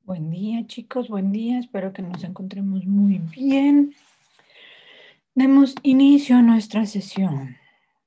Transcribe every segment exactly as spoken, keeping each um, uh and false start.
Buen día, chicos, buen día. Espero que nos encontremos muy bien. Demos inicio a nuestra sesión.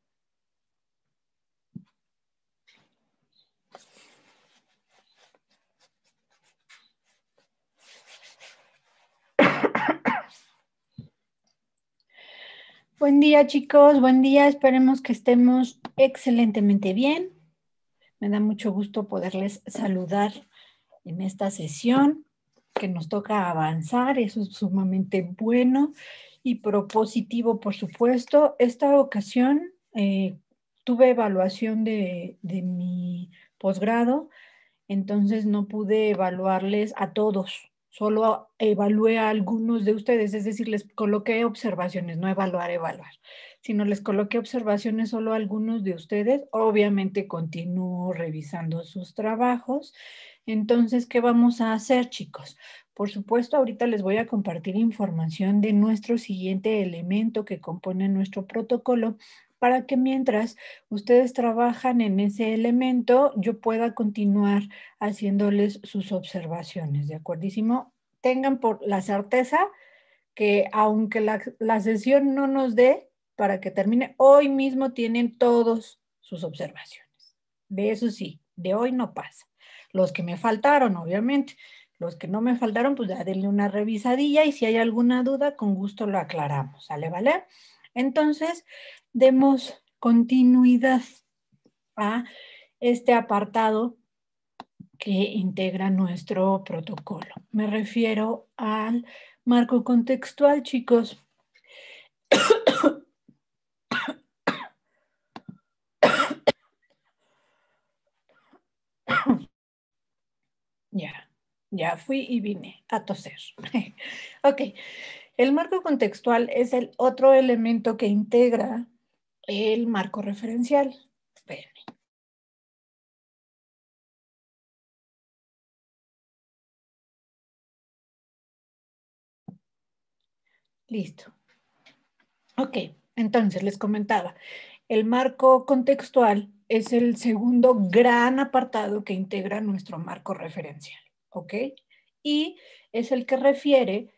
Buen día, chicos, buen día. Esperemos que estemos excelentemente bien. Me da mucho gusto poderles saludar en esta sesión que nos toca avanzar. Eso es sumamente bueno y propositivo, por supuesto. Esta ocasión eh, tuve evaluación de, de mi posgrado. Entonces no pude evaluarles a todos, solo evalué a algunos de ustedes, es decir, les coloqué observaciones, no evaluar, evaluar, sino les coloqué observaciones solo a algunos de ustedes. Obviamente continúo revisando sus trabajos. Entonces, ¿qué vamos a hacer, chicos? Por supuesto, ahorita les voy a compartir información de nuestro siguiente elemento que compone nuestro protocolo, para que mientras ustedes trabajan en ese elemento, yo pueda continuar haciéndoles sus observaciones, ¿de acuerdísimo? Tengan por la certeza que aunque la, la sesión no nos dé para que termine, hoy mismo tienen todos sus observaciones. De eso sí, de hoy no pasa. Los que me faltaron, obviamente. Los que no me faltaron, pues ya denle una revisadilla y si hay alguna duda, con gusto lo aclaramos, ¿sale, vale? Entonces, demos continuidad a este apartado que integra nuestro protocolo. Me refiero al marco contextual, chicos. Ya, ya fui y vine a toser. Ok, el marco contextual es el otro elemento que integra el marco referencial. Espérenme. Listo. Ok, entonces les comentaba, el marco contextual es el segundo gran apartado que integra nuestro marco referencial, ¿ok? Y es el que refiere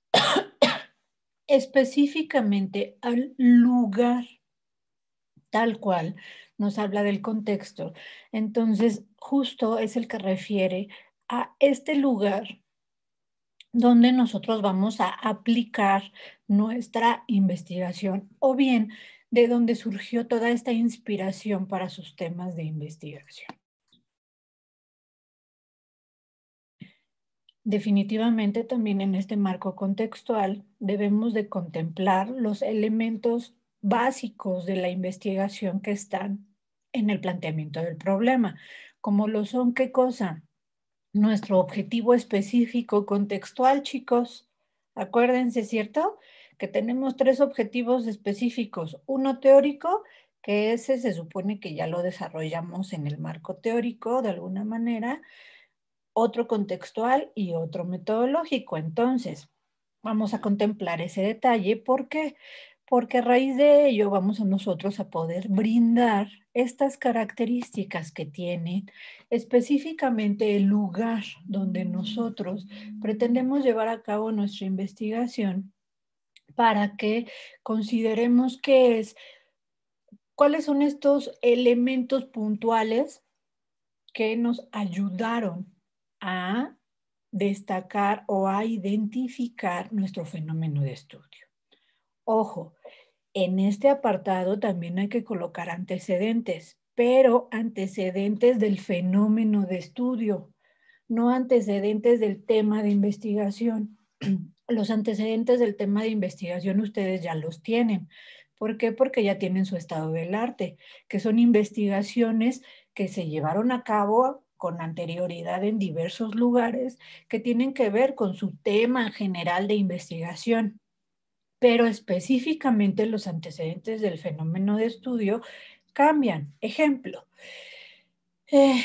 específicamente al lugar, tal cual nos habla del contexto. Entonces, justo es el que refiere a este lugar donde nosotros vamos a aplicar nuestra investigación o bien de donde surgió toda esta inspiración para sus temas de investigación. Definitivamente también en este marco contextual debemos de contemplar los elementos básicos de la investigación que están en el planteamiento del problema, como lo son, ¿qué cosa? Nuestro objetivo específico contextual, chicos. Acuérdense, ¿cierto? Que tenemos tres objetivos específicos. Uno teórico, que ese se supone que ya lo desarrollamos en el marco teórico de alguna manera. Otro contextual y otro metodológico. Entonces, vamos a contemplar ese detalle. ¿Por qué? Porque a raíz de ello vamos a nosotros a poder brindar estas características que tiene específicamente el lugar donde nosotros pretendemos llevar a cabo nuestra investigación para que consideremos qué es, cuáles son estos elementos puntuales que nos ayudaron a destacar o a identificar nuestro fenómeno de estudio. Ojo, en este apartado también hay que colocar antecedentes, pero antecedentes del fenómeno de estudio, no antecedentes del tema de investigación. Los antecedentes del tema de investigación ustedes ya los tienen. ¿Por qué? Porque ya tienen su estado del arte, que son investigaciones que se llevaron a cabo con anterioridad en diversos lugares que tienen que ver con su tema general de investigación. Pero específicamente los antecedentes del fenómeno de estudio cambian. Ejemplo, eh,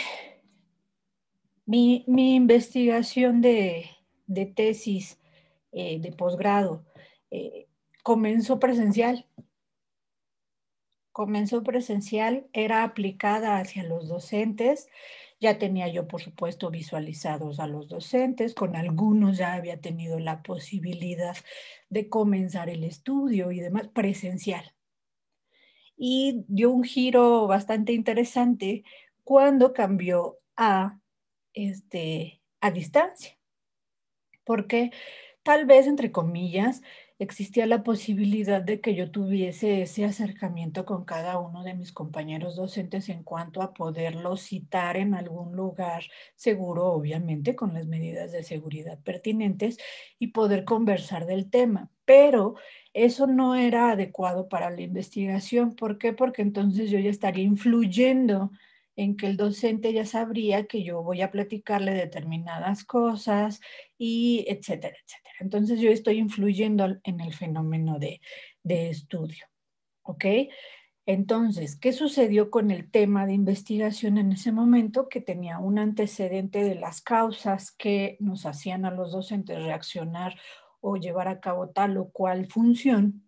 mi, mi, investigación de, de tesis eh, de posgrado eh, comenzó presencial. Comenzó presencial, era aplicada hacia los docentes Ya tenía yo, por supuesto, visualizados a los docentes, con algunos ya había tenido la posibilidad de comenzar el estudio y demás presencial. Y dio un giro bastante interesante cuando cambió a, este, a distancia, porque tal vez, entre comillas, existía la posibilidad de que yo tuviese ese acercamiento con cada uno de mis compañeros docentes en cuanto a poderlos citar en algún lugar seguro, obviamente, con las medidas de seguridad pertinentes y poder conversar del tema. Pero eso no era adecuado para la investigación. ¿Por qué? Porque entonces yo ya estaría influyendo en que el docente ya sabría que yo voy a platicarle determinadas cosas y etcétera, etcétera. Entonces yo estoy influyendo en el fenómeno de, de estudio, ¿ok? Entonces, ¿qué sucedió con el tema de investigación en ese momento? Que tenía un antecedente de las causas que nos hacían a los docentes reaccionar o llevar a cabo tal o cual función.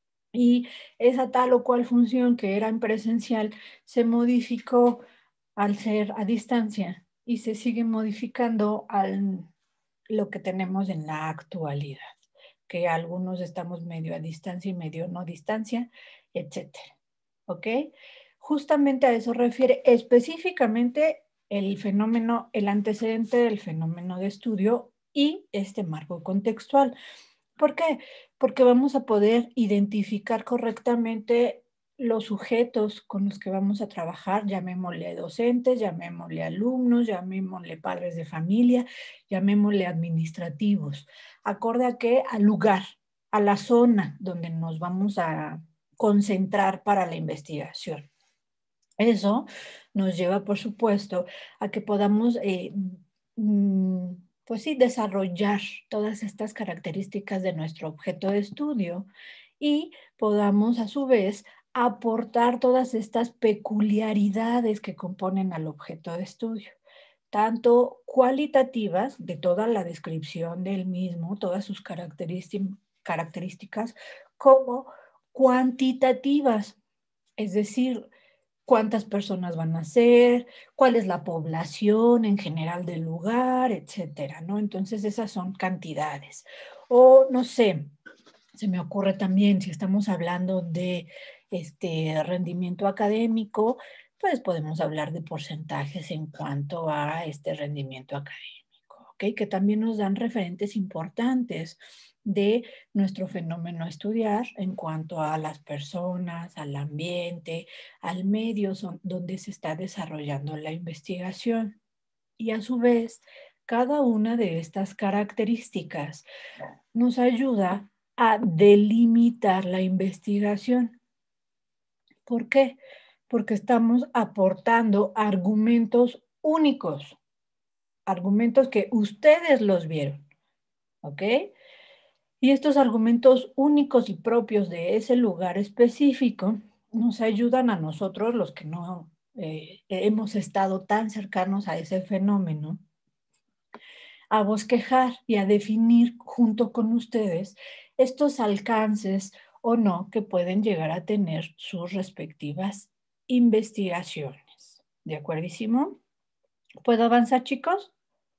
Y esa tal o cual función que era en presencial se modificó al ser a distancia y se sigue modificando al lo que tenemos en la actualidad, que algunos estamos medio a distancia y medio no a distancia, etcétera. ¿Ok? Justamente a eso refiere específicamente el fenómeno, el antecedente del fenómeno de estudio y este marco contextual. ¿Por qué? Porque vamos a poder identificar correctamente los sujetos con los que vamos a trabajar, llamémosle docentes, llamémosle alumnos, llamémosle padres de familia, llamémosle administrativos, acorde a qué, al lugar, a la zona donde nos vamos a concentrar para la investigación. Eso nos lleva, por supuesto, a que podamos, eh, mm, pues sí, desarrollar todas estas características de nuestro objeto de estudio y podamos, a su vez, aportar todas estas peculiaridades que componen al objeto de estudio, tanto cualitativas, de toda la descripción del mismo, todas sus características, como cuantitativas, es decir, cuántas personas van a ser, cuál es la población en general del lugar, etcétera, ¿no? Entonces esas son cantidades. O no sé, se me ocurre también, si estamos hablando de este rendimiento académico, pues podemos hablar de porcentajes en cuanto a este rendimiento académico, ¿ok? Que también nos dan referentes importantes de nuestro fenómeno a estudiar en cuanto a las personas, al ambiente, al medio son, donde se está desarrollando la investigación. Y a su vez, cada una de estas características nos ayuda a delimitar la investigación. ¿Por qué? Porque estamos aportando argumentos únicos, argumentos que ustedes los vieron, ¿ok? Y estos argumentos únicos y propios de ese lugar específico nos ayudan a nosotros, los que no eh, hemos estado tan cercanos a ese fenómeno, a bosquejar y a definir junto con ustedes estos alcances o no que pueden llegar a tener sus respectivas investigaciones. ¿De acuerdísimo? ¿Puedo avanzar, chicos?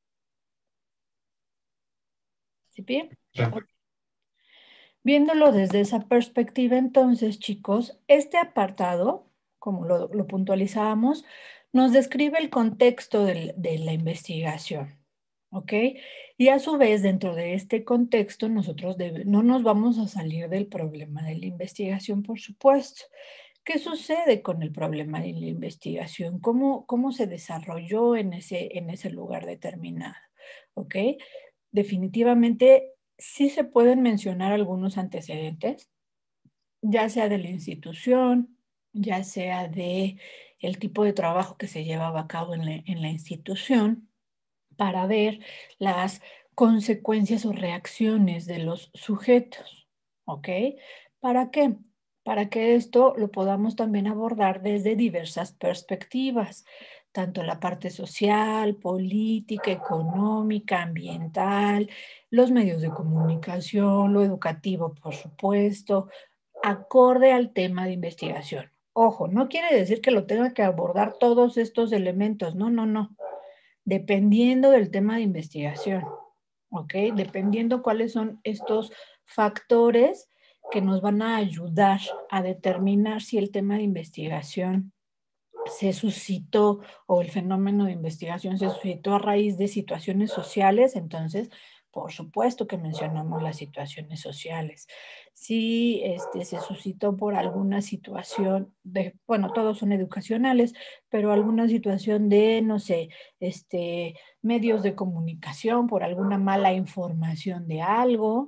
¿Sí bien? Claro. Viéndolo desde esa perspectiva, entonces, chicos, este apartado, como lo, lo puntualizábamos, nos describe el contexto del, de la investigación, ¿ok? Y a su vez, dentro de este contexto, nosotros debe, no nos vamos a salir del problema de la investigación, por supuesto. ¿Qué sucede con el problema de la investigación? ¿Cómo, cómo se desarrolló en ese, en ese lugar determinado? ¿Ok? Definitivamente sí se pueden mencionar algunos antecedentes, ya sea de la institución, ya sea de el tipo de trabajo que se llevaba a cabo en la, en la institución, para ver las consecuencias o reacciones de los sujetos. ¿Ok? ¿Para qué? Para que esto lo podamos también abordar desde diversas perspectivas, tanto la parte social, política, económica, ambiental, los medios de comunicación, lo educativo, por supuesto, acorde al tema de investigación. Ojo, no quiere decir que lo tenga que abordar todos estos elementos, no, no, no. Dependiendo del tema de investigación, ¿ok? Dependiendo cuáles son estos factores que nos van a ayudar a determinar si el tema de investigación se suscitó o el fenómeno de investigación se suscitó a raíz de situaciones sociales, entonces, por supuesto que mencionamos las situaciones sociales. Si este, se suscitó por alguna situación de, bueno, todos son educacionales, pero alguna situación de, no sé, este, medios de comunicación, por alguna mala información de algo,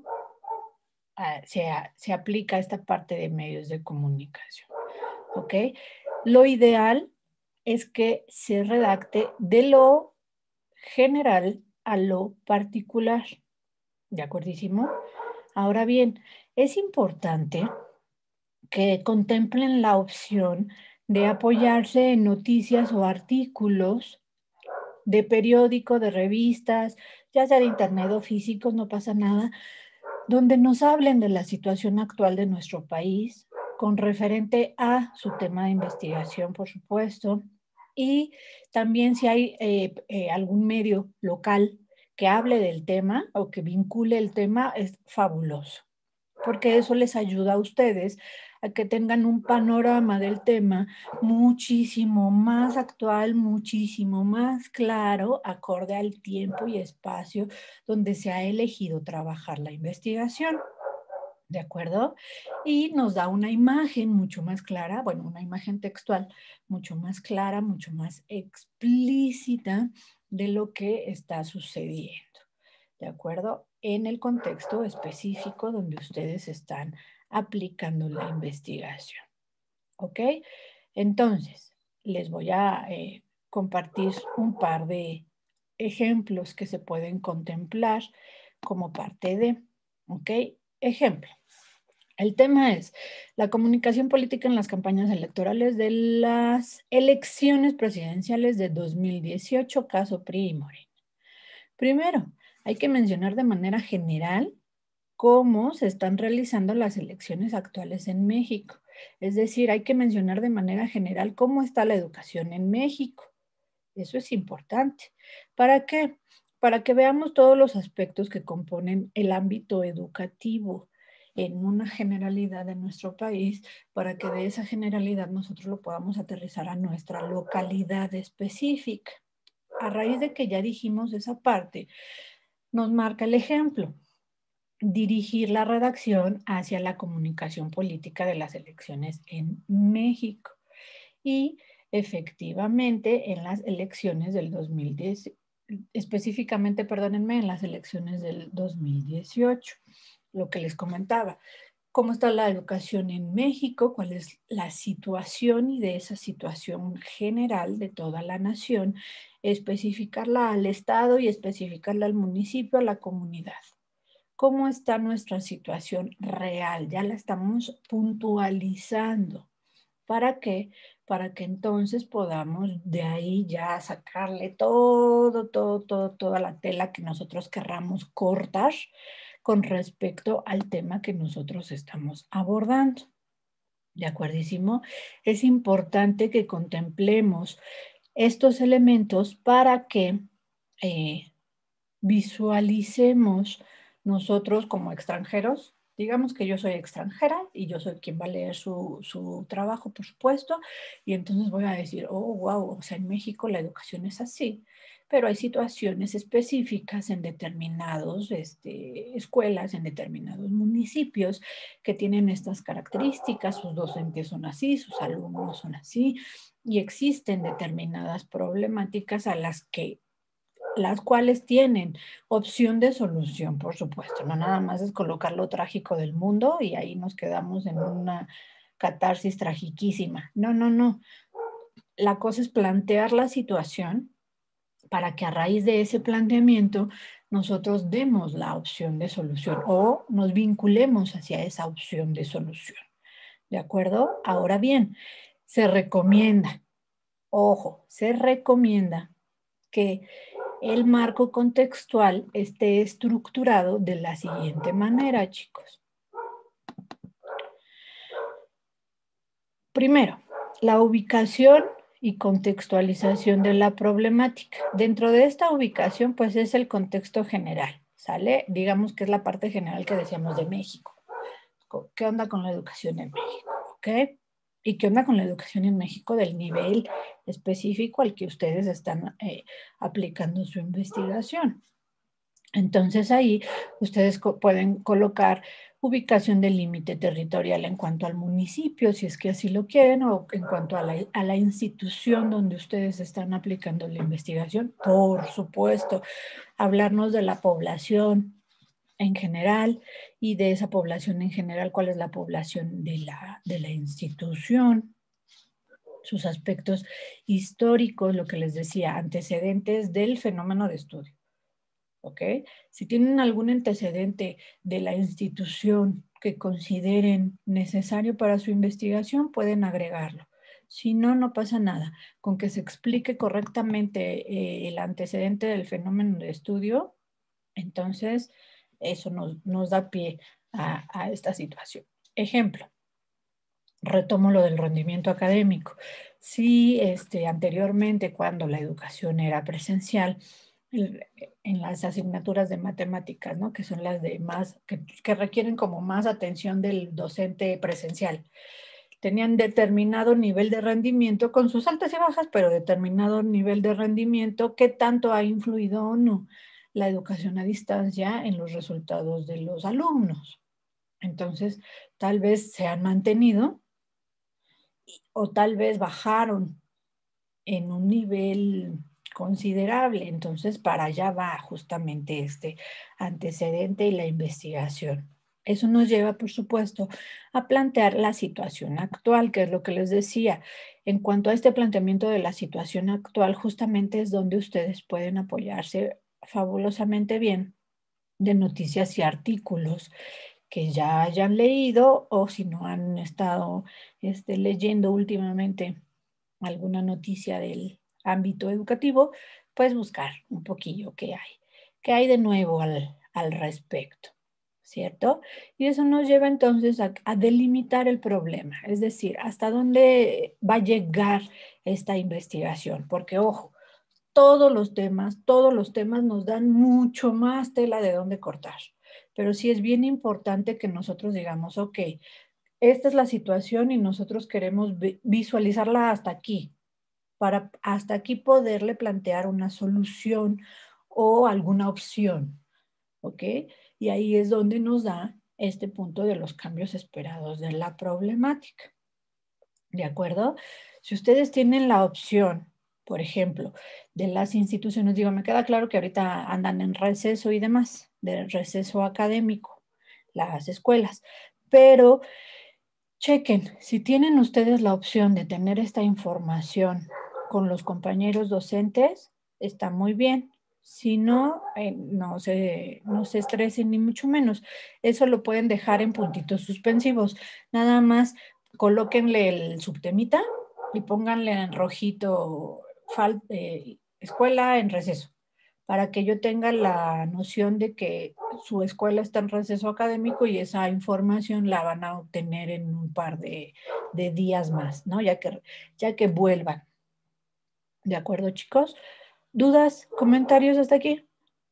ah, se, se aplica esta parte de medios de comunicación, ¿ok? Lo ideal es que se redacte de lo general a lo particular. ¿De acuerdísimo? Ahora bien, es importante que contemplen la opción de apoyarse en noticias o artículos de periódico, de revistas, ya sea de internet o físicos, no pasa nada, donde nos hablen de la situación actual de nuestro país, con referente a su tema de investigación, por supuesto, y también si hay eh, eh, algún medio local que hable del tema o que vincule el tema, es fabuloso, porque eso les ayuda a ustedes a que tengan un panorama del tema muchísimo más actual, muchísimo más claro, acorde al tiempo y espacio donde se ha elegido trabajar la investigación. ¿De acuerdo? Y nos da una imagen mucho más clara, bueno, una imagen textual mucho más clara, mucho más explícita de lo que está sucediendo. ¿De acuerdo? En el contexto específico donde ustedes están aplicando la investigación. ¿Ok? Entonces, les voy a eh, compartir un par de ejemplos que se pueden contemplar como parte de, ¿ok? Ejemplo. El tema es la comunicación política en las campañas electorales de las elecciones presidenciales de dos mil dieciocho, caso P R I y Morena. Primero, hay que mencionar de manera general cómo se están realizando las elecciones actuales en México. Es decir, hay que mencionar de manera general cómo está la educación en México. Eso es importante. ¿Para qué? Para que veamos todos los aspectos que componen el ámbito educativo en una generalidad de nuestro país, para que de esa generalidad nosotros lo podamos aterrizar a nuestra localidad específica. A raíz de que ya dijimos esa parte, nos marca el ejemplo. Dirigir la redacción hacia la comunicación política de las elecciones en México. Y efectivamente en las elecciones del dos mil diez, específicamente, perdónenme, en las elecciones del dos mil dieciocho, lo que les comentaba. ¿Cómo está la educación en México? ¿Cuál es la situación? Y de esa situación general de toda la nación, especificarla al Estado y especificarla al municipio, a la comunidad. ¿Cómo está nuestra situación real? Ya la estamos puntualizando. ¿Para qué? Para que entonces podamos de ahí ya sacarle todo, todo, todo, toda la tela que nosotros querramos cortar con respecto al tema que nosotros estamos abordando. ¿De acuerdísimo? Es importante que contemplemos estos elementos para que eh, visualicemos nosotros como extranjeros. Digamos que yo soy extranjera y yo soy quien va a leer su, su trabajo, por supuesto, y entonces voy a decir, oh, wow, o sea, en México la educación es así, pero hay situaciones específicas en determinadas este, escuelas, en determinados municipios que tienen estas características, sus docentes son así, sus alumnos son así, y existen determinadas problemáticas a las que las cuales tienen opción de solución, por supuesto. No nada más es colocar lo trágico del mundo y ahí nos quedamos en una catarsis tragiquísima. No, no, no. La cosa es plantear la situación para que a raíz de ese planteamiento nosotros demos la opción de solución o nos vinculemos hacia esa opción de solución. ¿De acuerdo? Ahora bien, se recomienda, ojo, se recomienda que el marco contextual esté estructurado de la siguiente manera, chicos. Primero, La ubicación y contextualización de la problemática. Dentro de esta ubicación, pues es el contexto general, ¿sale? Digamos que es la parte general que decíamos de México. ¿Qué onda con la educación en México? ¿Ok? ¿Y qué onda con la educación en México del nivel específico al que ustedes están eh, aplicando su investigación? Entonces ahí ustedes co pueden colocar ubicación del límite territorial en cuanto al municipio, si es que así lo quieren, o en cuanto a la, a la institución donde ustedes están aplicando la investigación. Por supuesto, hablarnos de la población en general y de esa población en general, cuál es la población de la, de la institución, sus aspectos históricos, lo que les decía, antecedentes del fenómeno de estudio. ¿Ok? Si tienen algún antecedente de la institución que consideren necesario para su investigación, pueden agregarlo. Si no, no pasa nada. Con que se explique correctamente eh, el antecedente del fenómeno de estudio, entonces eso nos, nos da pie a, a esta situación. Ejemplo, retomo lo del rendimiento académico. Si este, anteriormente, cuando la educación era presencial, en las asignaturas de matemáticas, ¿no? Que son las de más, que, que requieren como más atención del docente presencial. Tenían determinado nivel de rendimiento con sus altas y bajas, pero determinado nivel de rendimiento. ¿Qué tanto ha influido o no la educación a distancia en los resultados de los alumnos? Entonces, tal vez se han mantenido o tal vez bajaron en un nivel considerable. Entonces, para allá va justamente este antecedente y la investigación. Eso nos lleva, por supuesto, a plantear la situación actual, que es lo que les decía. En cuanto a este planteamiento de la situación actual, justamente es donde ustedes pueden apoyarse fabulosamente bien de noticias y artículos que ya hayan leído, o si no han estado este, leyendo últimamente alguna noticia del ámbito educativo, pues buscar un poquillo qué hay, qué hay de nuevo al, al respecto, ¿cierto? Y eso nos lleva entonces a, a delimitar el problema, es decir, hasta dónde va a llegar esta investigación, porque ojo, todos los temas, todos los temas nos dan mucho más tela de dónde cortar, pero sí es bien importante que nosotros digamos, ok, esta es la situación y nosotros queremos visualizarla hasta aquí, para hasta aquí poderle plantear una solución o alguna opción, ¿ok? Y ahí es donde nos da este punto de los cambios esperados de la problemática, ¿de acuerdo? Si ustedes tienen la opción, por ejemplo, de las instituciones, digo, me queda claro que ahorita andan en receso y demás, de receso académico, las escuelas, pero chequen, si tienen ustedes la opción de tener esta información con los compañeros docentes, está muy bien. Si no, eh, no, se, no se estresen ni mucho menos. Eso lo pueden dejar en puntitos suspensivos. Nada más colóquenle el subtemita y pónganle en rojito fal, eh, escuela en receso, para que yo tenga la noción de que su escuela está en receso académico y esa información la van a obtener en un par de, de días más, ¿no? Ya que, ya que vuelvan. ¿De acuerdo, chicos? ¿Dudas, comentarios hasta aquí?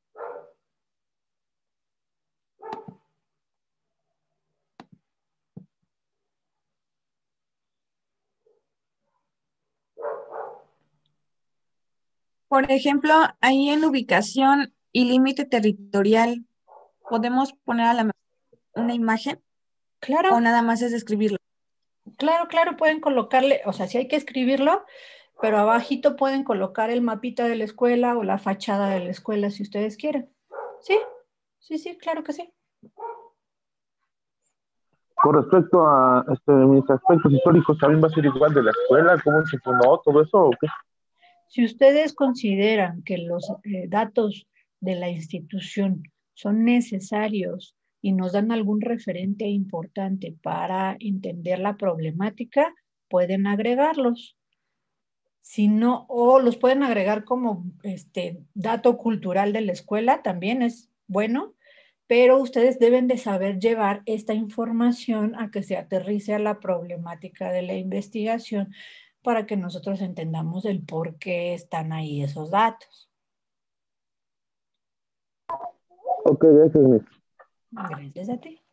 Por ejemplo, ahí en ubicación y límite territorial, ¿podemos poner a la mejor una imagen o Claro, nada más es escribirlo? claro, claro, pueden colocarle, o sea, sí hay que escribirlo, pero abajito pueden colocar el mapita de la escuela o la fachada de la escuela si ustedes quieren. Sí, sí, sí, claro que sí. Con respecto a este, mis aspectos históricos, ¿también va a ser igual de la escuela? ¿Cómo se fundó todo eso o qué? Si ustedes consideran que los eh, datos de la institución son necesarios y nos dan algún referente importante para entender la problemática, pueden agregarlos. Si no, o los pueden agregar como este dato cultural de la escuela, también es bueno, pero ustedes deben de saber llevar esta información a que se aterrice a la problemática de la investigación para que nosotros entendamos el por qué están ahí esos datos. Ok, gracias, Miss. Gracias a ti.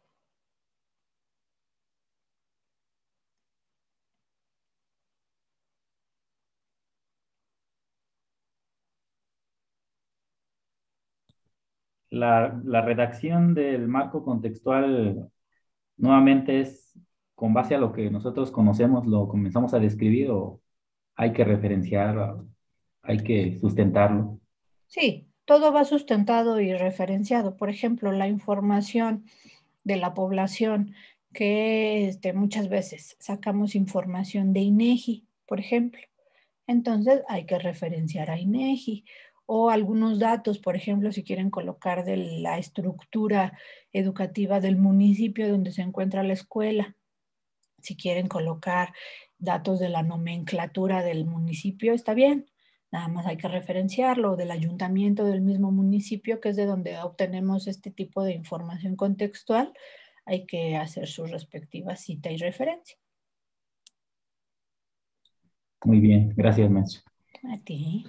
La, la redacción del marco contextual nuevamente es con base a lo que nosotros conocemos, lo comenzamos a describir o hay que referenciar, hay que sustentarlo. Sí, todo va sustentado y referenciado. Por ejemplo, la información de la población que este, muchas veces sacamos información de INEGI, por ejemplo. Entonces hay que referenciar a INEGI o algunos datos, por ejemplo, si quieren colocar de la estructura educativa del municipio donde se encuentra la escuela. Si quieren colocar datos de la nomenclatura del municipio, está bien. Nada más hay que referenciarlo, del ayuntamiento del mismo municipio, que es de donde obtenemos este tipo de información contextual. Hay que hacer su respectiva cita y referencia. Muy bien, gracias, maestro. A ti.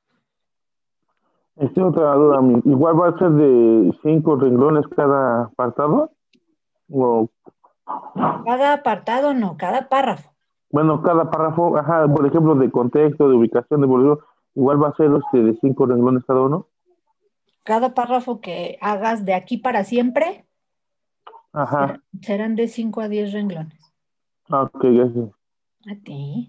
Este, otra duda, Miss. ¿Igual va a ser de cinco renglones cada apartado? O, Cada apartado no, cada párrafo. bueno, cada párrafo, ajá, por ejemplo, de contexto, de ubicación, de evolución, igual va a ser este, de cinco renglones cada uno. Cada párrafo que hagas de aquí para siempre Ajá, serán de cinco a diez renglones. ok, gracias. A ti.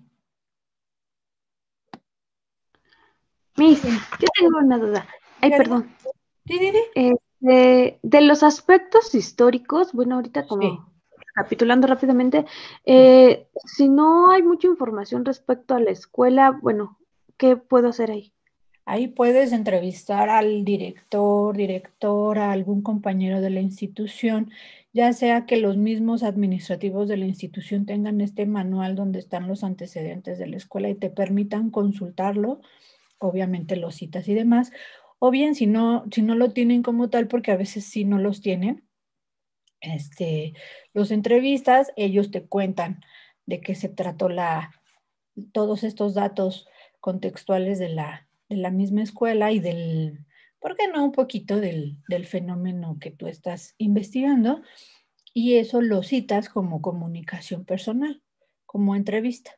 Miss, yo tengo una duda. Ay, ¿Qué? perdón. Sí, sí, sí. Este, de los aspectos históricos, bueno, ahorita como Sí. recapitulando rápidamente, eh, si no hay mucha información respecto a la escuela, bueno, ¿qué puedo hacer ahí? Ahí puedes entrevistar al director, directora, algún compañero de la institución, ya sea que los mismos administrativos de la institución tengan este manual donde están los antecedentes de la escuela y te permitan consultarlo, obviamente los citas y demás, o bien si no, si no lo tienen como tal, porque a veces sí no los tienen, este, los entrevistas, ellos te cuentan de qué se trató la, todos estos datos contextuales de la, de la misma escuela y del, ¿por qué no? Un poquito del, del fenómeno que tú estás investigando y eso lo citas como comunicación personal, como entrevista.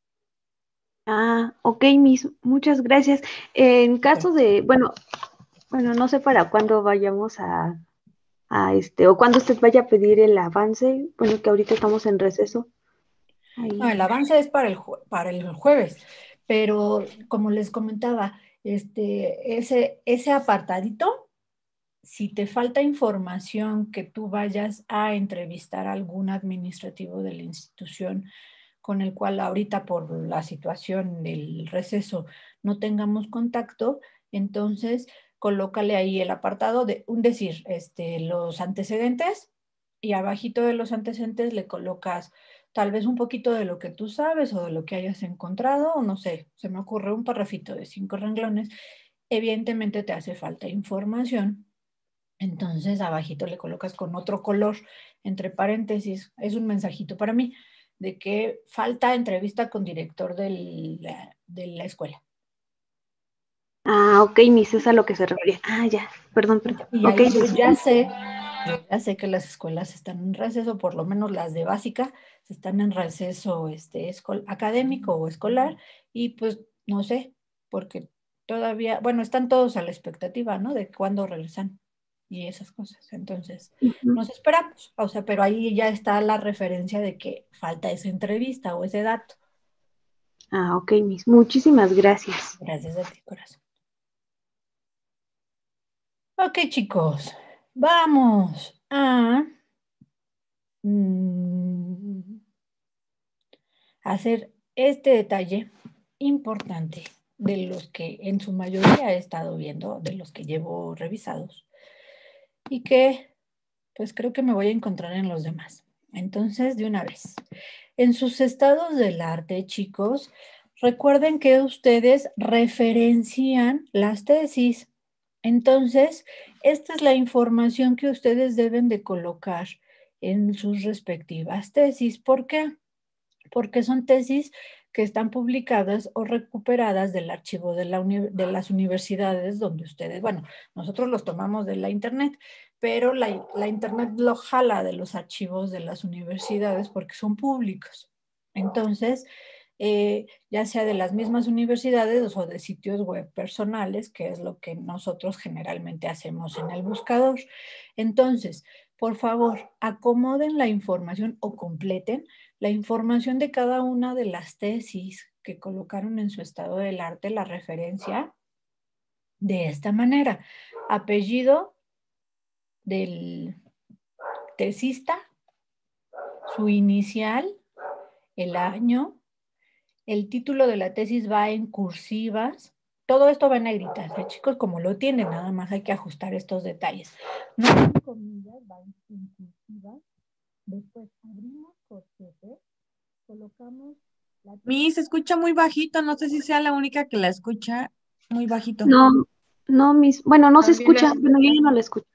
Ah, ok, Miss, muchas gracias. En caso de, bueno, bueno, no sé para cuándo vayamos a, a este, o cuándo usted vaya a pedir el avance, bueno, que ahorita estamos en receso. Ahí. No, el avance es para el, jue- para el jueves, pero como les comentaba, este, ese, ese apartadito, si te falta información que tú vayas a entrevistar a algún administrativo de la institución con el cual ahorita por la situación del receso no tengamos contacto, entonces colócale ahí el apartado de un decir, este, los antecedentes y abajito de los antecedentes le colocas tal vez un poquito de lo que tú sabes o de lo que hayas encontrado, o no sé, se me ocurre un parrafito de cinco renglones. Evidentemente te hace falta información, entonces abajito le colocas con otro color, entre paréntesis, es un mensajito para mí, de que falta entrevista con director del, de la escuela. Ah, ok, Miss, es a lo que se refería. Ah, ya, perdón, perdón. Y Ok, ahí yo Miss. ya sé, yo ya sé que las escuelas están en receso, por lo menos las de básica, están en receso este, escol- académico o escolar, y pues no sé, porque todavía, bueno, están todos a la expectativa, ¿no? De cuándo regresan y esas cosas. Entonces, Ujú. nos esperamos, o sea, pero ahí ya está la referencia de que falta esa entrevista o ese dato. Ah, ok, Miss. Muchísimas gracias. Gracias a ti, corazón. Ok, chicos, vamos a mm, hacer este detalle importante de los que en su mayoría he estado viendo, de los que llevo revisados y que pues creo que me voy a encontrar en los demás. Entonces, de una vez, en sus estados del arte, chicos, recuerden que ustedes referencian las tesis. Entonces, esta es la información que ustedes deben de colocar en sus respectivas tesis. ¿Por qué? Porque son tesis que están publicadas o recuperadas del archivo de, la uni- de las universidades donde ustedes, bueno, nosotros los tomamos de la internet, pero la, la internet lo jala de los archivos de las universidades porque son públicos. Entonces, eh, ya sea de las mismas universidades o de sitios web personales, que es lo que nosotros generalmente hacemos en el buscador. Entonces, por favor, acomoden la información o completen la información de cada una de las tesis que colocaron en su estado del arte, la referencia de esta manera. Apellido del tesista, su inicial, el año, el título de la tesis va en cursivas. Todo esto va en negritas, ¿eh, chicos? Como lo tienen, nada más hay que ajustar estos detalles. No en comillas, va en cursivas. Después abrimos corchetes, colocamos la... Mi, se escucha muy bajito, no sé si sea la única que la escucha muy bajito. No, no, mis, bueno, no se También la escucha, bueno, yo ya no la escucho.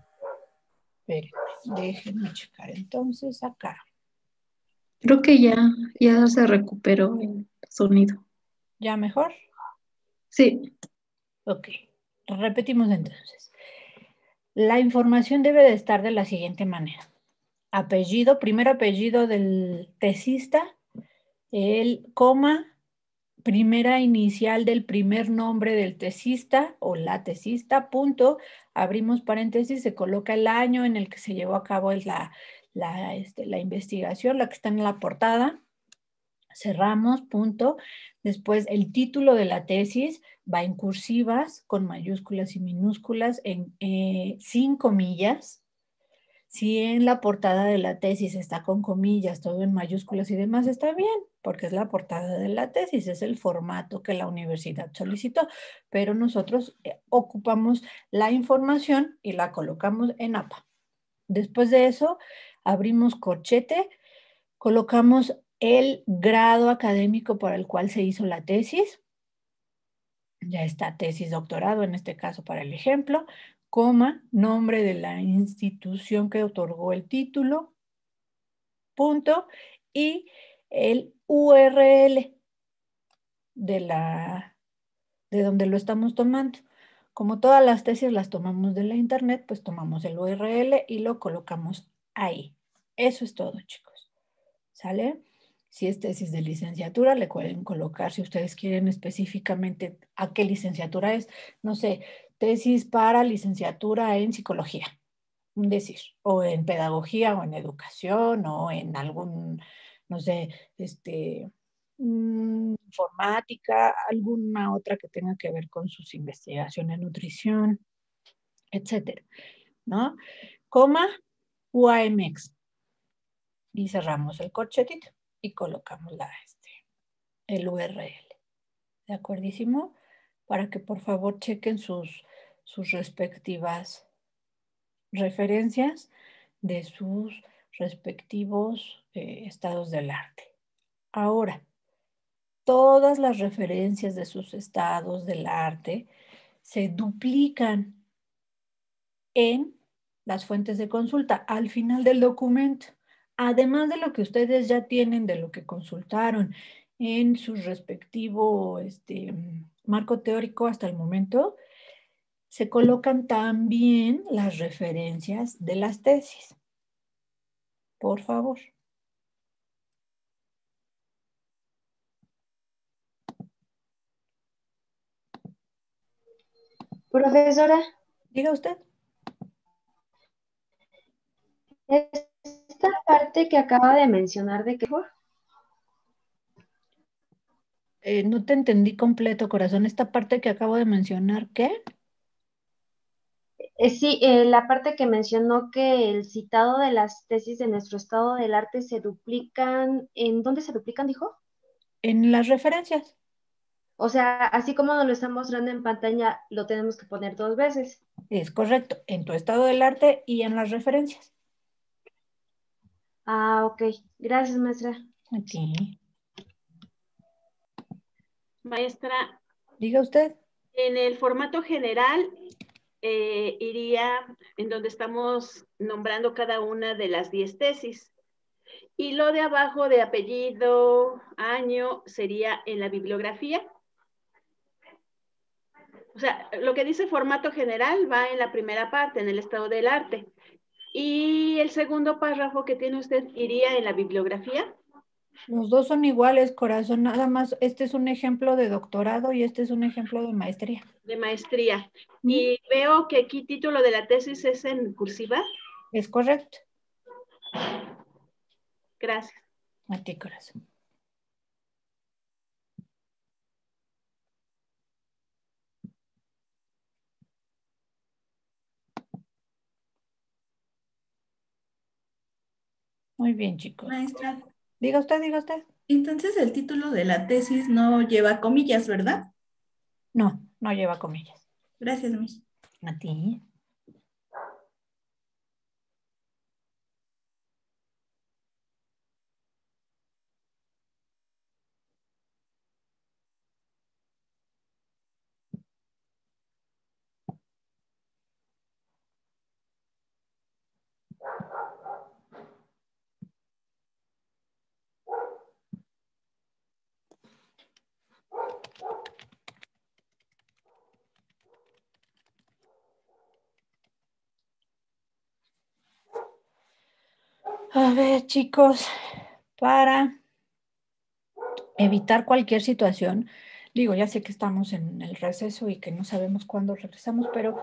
Espérenme, déjenme checar entonces acá. Creo que ya, ya se recuperó el sonido. ¿Ya mejor? Sí. Ok, repetimos entonces. La información debe de estar de la siguiente manera. Apellido, primer apellido del tesista, el coma, primera inicial del primer nombre del tesista o la tesista, punto, abrimos paréntesis, se coloca el año en el que se llevó a cabo la, la, este, la investigación, la que está en la portada, cerramos, punto. Después el título de la tesis va en cursivas, con mayúsculas y minúsculas, en, eh, sin comillas. Si en la portada de la tesis está con comillas, todo en mayúsculas y demás, está bien, porque es la portada de la tesis, es el formato que la universidad solicitó, pero nosotros eh, ocupamos la información y la colocamos en A P A. Después de eso, abrimos corchete, colocamos el grado académico para el cual se hizo la tesis. Ya está, tesis doctorado, en este caso para el ejemplo, coma, nombre de la institución que otorgó el título, punto, y el U R L de, la, de donde lo estamos tomando. Como todas las tesis las tomamos de la internet, pues tomamos el U R L y lo colocamos ahí. Eso es todo, chicos. ¿Sale? Si es tesis de licenciatura, le pueden colocar, si ustedes quieren específicamente a qué licenciatura es, no sé, tesis para licenciatura en psicología, un decir, o en pedagogía, o en educación, o en algún, no sé, este, mmm, informática, alguna otra que tenga que ver con sus investigaciones, nutrición, etcétera, ¿no? Coma, U A M X. Y cerramos el corchetito y colocamos la, este, el U R L. ¿De acuerdísimo? Para que por favor chequen sus, sus respectivas referencias de sus respectivos eh, estados del arte. Ahora, todas las referencias de sus estados del arte se duplican en las fuentes de consulta al final del documento. Además de lo que ustedes ya tienen, de lo que consultaron en su respectivo este, marco teórico hasta el momento, se colocan también las referencias de las tesis. Por favor. Profesora. Diga usted. Esta parte que acaba de mencionar, ¿de qué fue? Eh, no te entendí completo, corazón. Esta parte que acabo de mencionar, ¿qué? Eh, sí, eh, la parte que mencionó que el citado de las tesis de nuestro estado del arte se duplican. ¿En dónde se duplican, dijo? En las referencias. O sea, así como nos lo están mostrando en pantalla, lo tenemos que poner dos veces. Es correcto, en tu estado del arte y en las referencias. Ah, ok. Gracias, maestra. Aquí. Maestra, Diga usted. en el formato general eh, iría en donde estamos nombrando cada una de las diez tesis. Y lo de abajo de apellido, año, sería en la bibliografía. O sea, lo que dice formato general va en la primera parte, en el estado del arte. Y el segundo párrafo que tiene usted iría en la bibliografía. Los dos son iguales, corazón, nada más. Este es un ejemplo de doctorado y este es un ejemplo de maestría. De maestría. ¿Mm? Y veo que aquí título de la tesis es en cursiva. Es correcto. Gracias. A ti, corazón. Muy bien, chicos. Maestra, Diga usted, diga usted. entonces el título de la tesis no lleva comillas, ¿verdad? No, no lleva comillas. Gracias, Miss. A ti. A ver, chicos, para evitar cualquier situación, digo, ya sé que estamos en el receso y que no sabemos cuándo regresamos, pero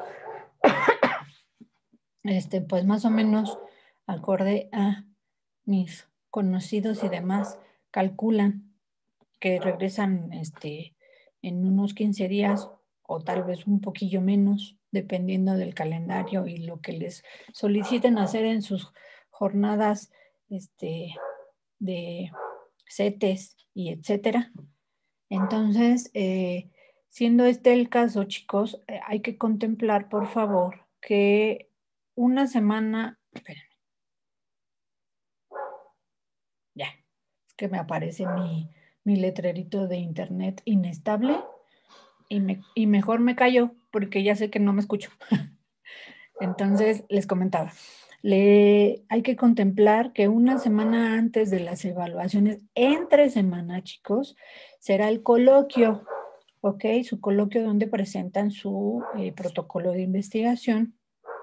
este, pues más o menos acorde a mis conocidos y demás, calculan que regresan este, en unos quince días o tal vez un poquillo menos, dependiendo del calendario y lo que les soliciten hacer en sus jornadas este, de CETES y etcétera. Entonces, eh, siendo este el caso, chicos, eh, hay que contemplar, por favor, que una semana, espérenme, ya, es que me aparece mi, mi letrerito de internet inestable y, me, y mejor me callo porque ya sé que no me escucho. Entonces, les comentaba, le, hay que contemplar que una semana antes de las evaluaciones, entre semana, chicos, será el coloquio, ¿ok? Su coloquio donde presentan su eh, protocolo de investigación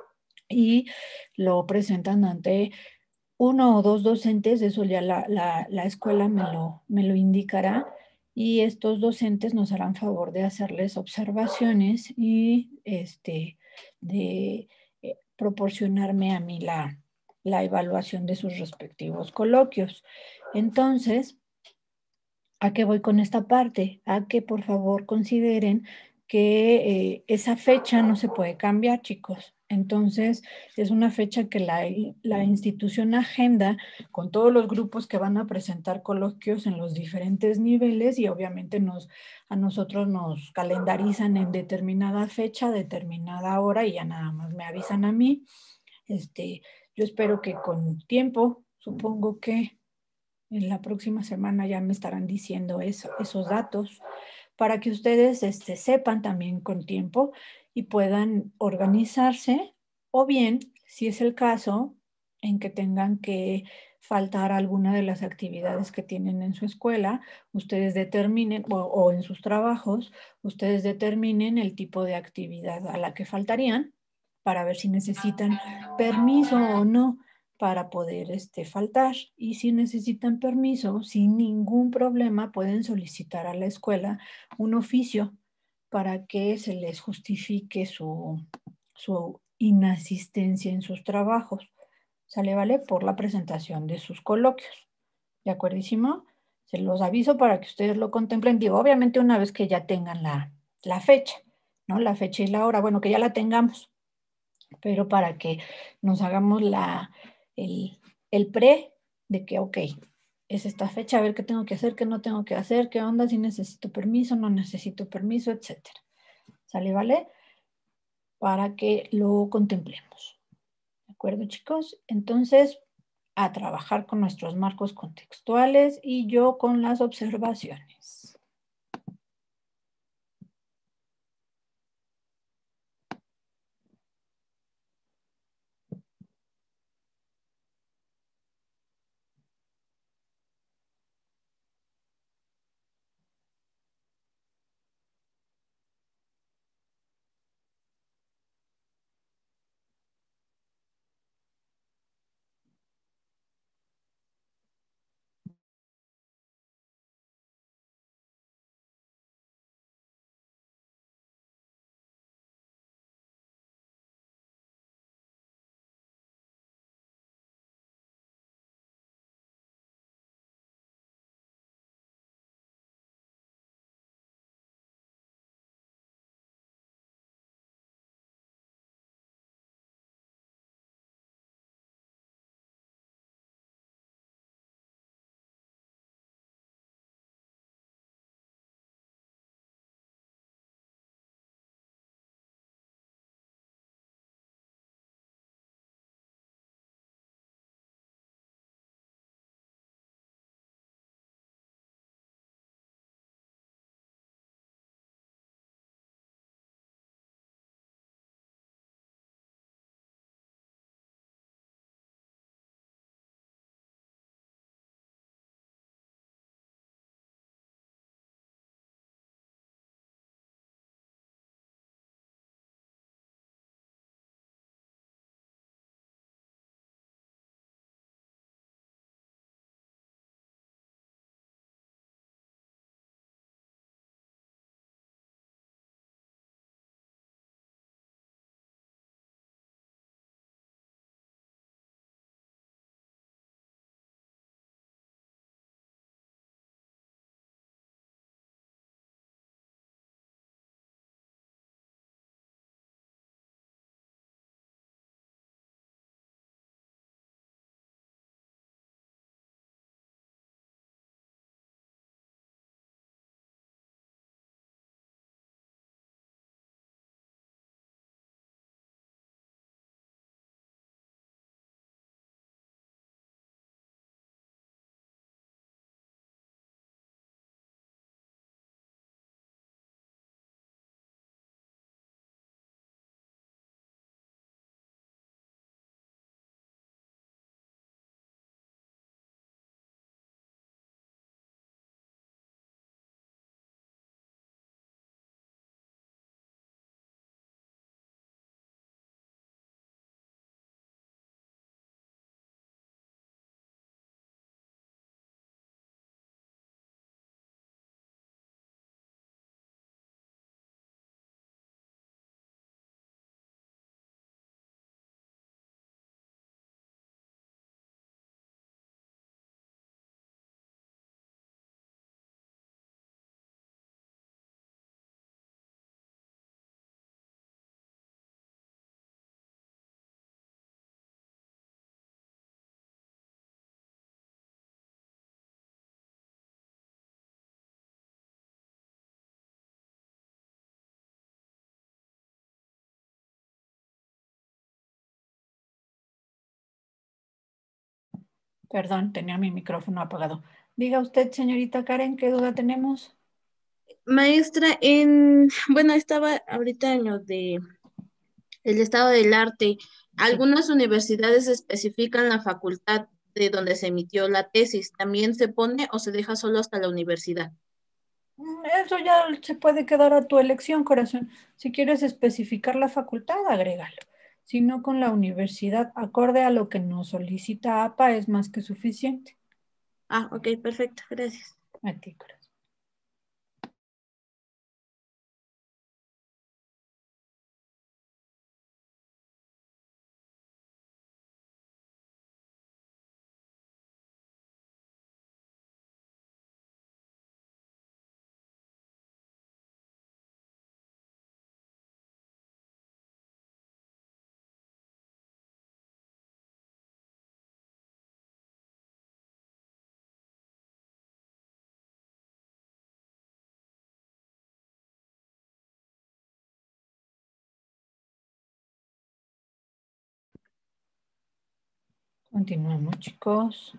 y lo presentan ante uno o dos docentes, eso ya la, la, la escuela me lo, me lo indicará, y estos docentes nos harán favor de hacerles observaciones y este, de eh, proporcionarme a mí la, la evaluación de sus respectivos coloquios. Entonces, ¿a qué voy con esta parte? A que por favor consideren que eh, esa fecha no se puede cambiar, chicos. Entonces, es una fecha que la, la institución agenda con todos los grupos que van a presentar coloquios en los diferentes niveles y obviamente nos, a nosotros nos calendarizan en determinada fecha, determinada hora y ya nada más me avisan a mí. Este, yo espero que con tiempo, supongo que en la próxima semana ya me estarán diciendo eso, esos datos para que ustedes este, sepan también con tiempo y puedan organizarse, o bien, si es el caso, en que tengan que faltar alguna de las actividades que tienen en su escuela, ustedes determinen, o, o en sus trabajos, ustedes determinen el tipo de actividad a la que faltarían para ver si necesitan permiso o no para poder este, faltar. Y si necesitan permiso, sin ningún problema, pueden solicitar a la escuela un oficio para que se les justifique su, su inasistencia en sus trabajos. ¿Sale, vale? Por la presentación de sus coloquios. ¿De acuerdísimo? Se los aviso para que ustedes lo contemplen. Digo, obviamente una vez que ya tengan la, la fecha, ¿no? La fecha y la hora, bueno, que ya la tengamos, pero para que nos hagamos la, el, el pre de que, ok, es esta fecha, a ver qué tengo que hacer, qué no tengo que hacer, qué onda, si necesito permiso, no necesito permiso, etcétera. ¿Sale, vale? Para que lo contemplemos. ¿De acuerdo, chicos? Entonces, a trabajar con nuestros marcos contextuales y yo con las observaciones. Perdón, tenía mi micrófono apagado. Diga usted, señorita Karen, ¿qué duda tenemos? Maestra, en, bueno, estaba ahorita en lo de el estado del arte. Sí. Algunas universidades especifican la facultad de donde se emitió la tesis. ¿También se pone o se deja solo hasta la universidad? Mm, Eso ya se puede quedar a tu elección, corazón. Si quieres especificar la facultad, agrégalo. Si no, con la universidad, acorde a lo que nos solicita A P A, es más que suficiente. Ah, ok, perfecto, gracias. A ti, corazón. Continuamos, chicos.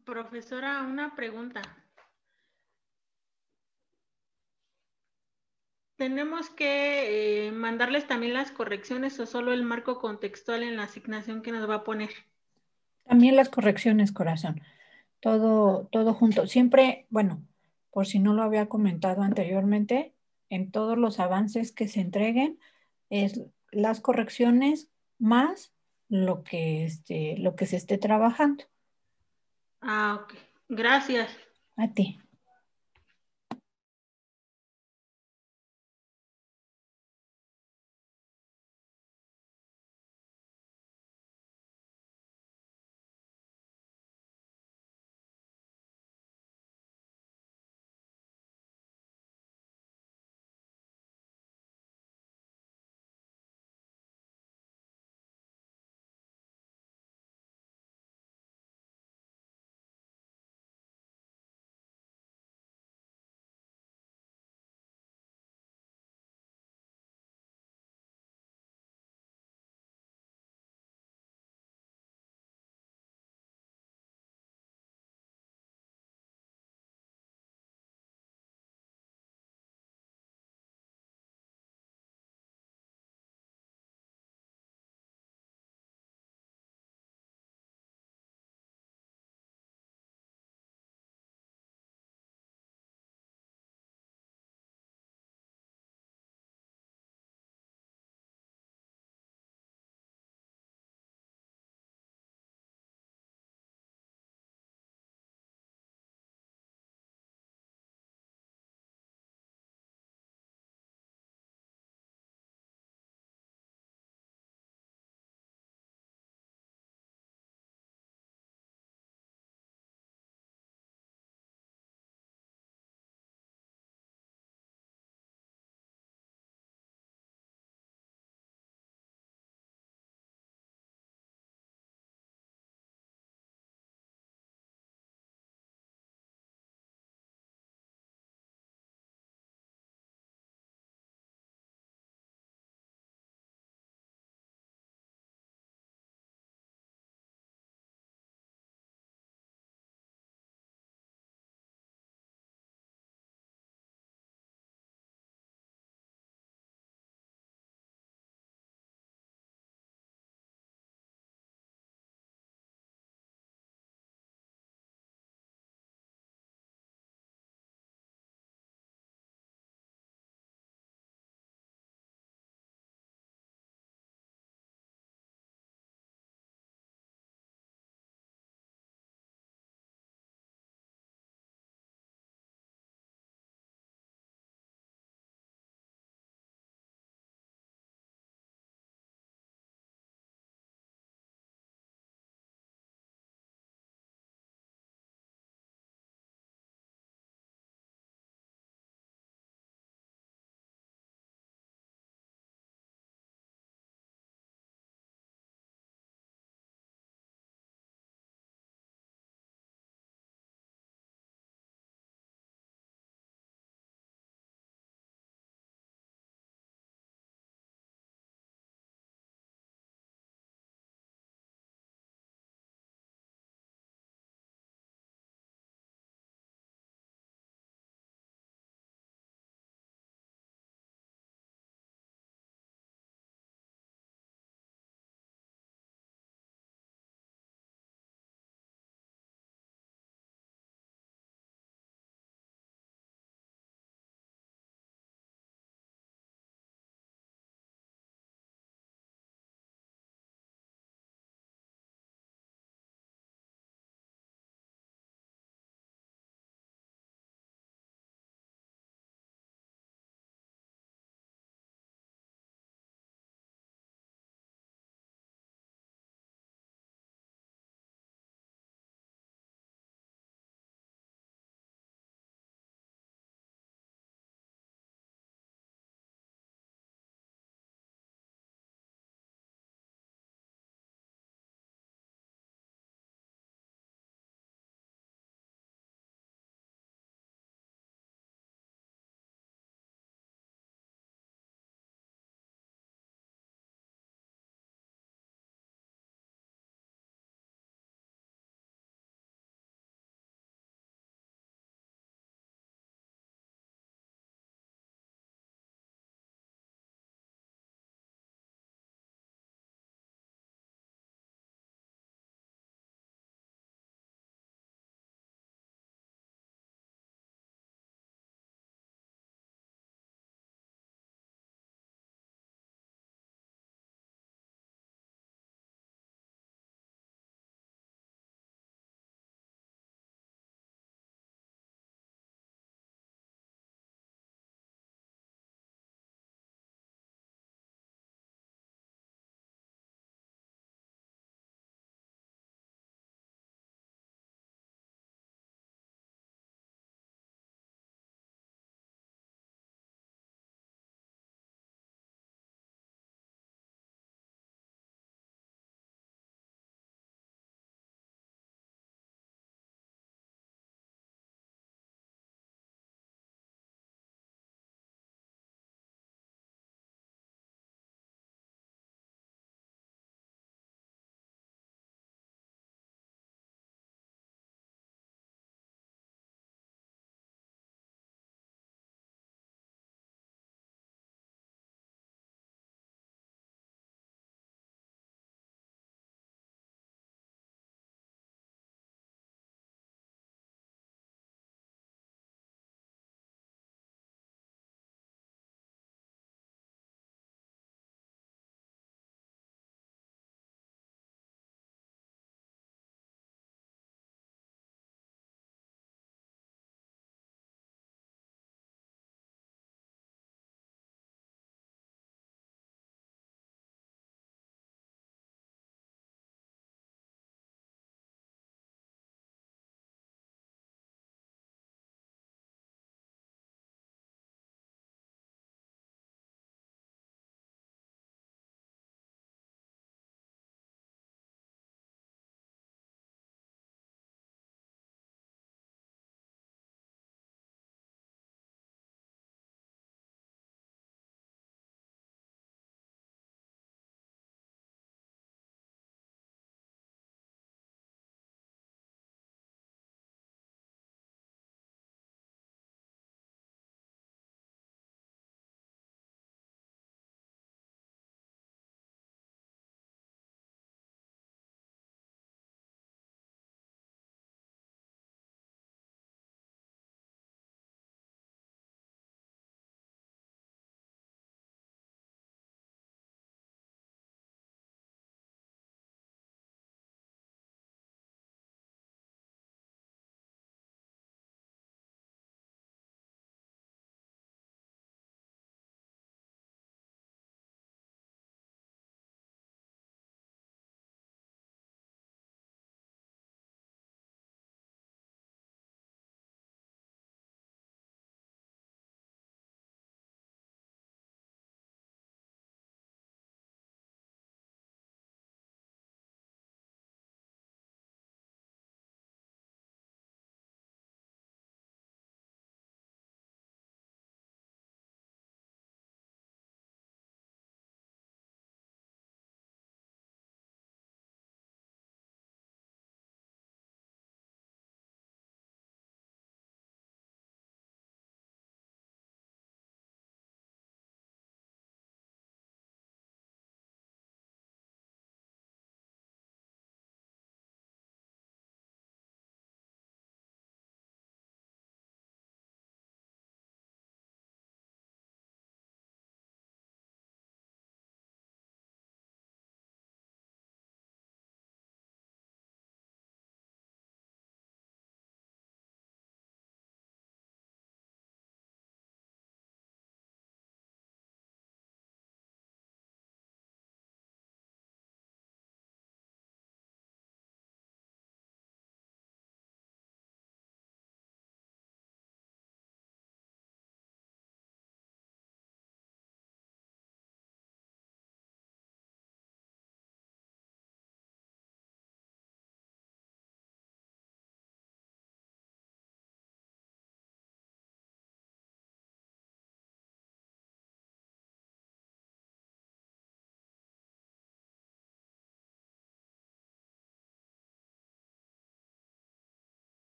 Profesora, una pregunta. ¿Tenemos que eh, mandarles también las correcciones o solo el marco contextual en la asignación que nos va a poner? También las correcciones, corazón. Todo, todo junto. Siempre, bueno, por si no lo había comentado anteriormente, en todos los avances que se entreguen, es las correcciones más lo que, este, lo que se esté trabajando. Ah, ok. Gracias. A ti.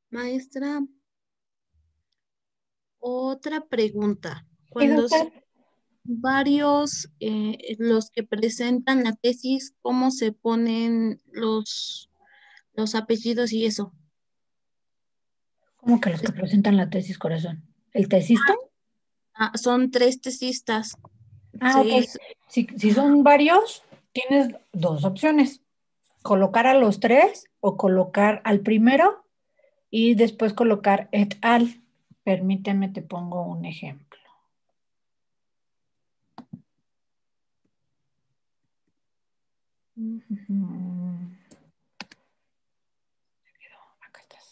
Maestra, otra pregunta. ¿Y Cuando son doctor? varios eh, los que presentan la tesis, ¿cómo se ponen los, los apellidos y eso? ¿Cómo que los que Es- presentan la tesis, corazón? ¿El tesista? ah, son tres tesistas. Ah, ok. Seis. Si, si son varios, tienes dos opciones. Colocar a los tres o colocar al primero y después colocar et al. Permíteme, te pongo un ejemplo. Ujú. Acá estás.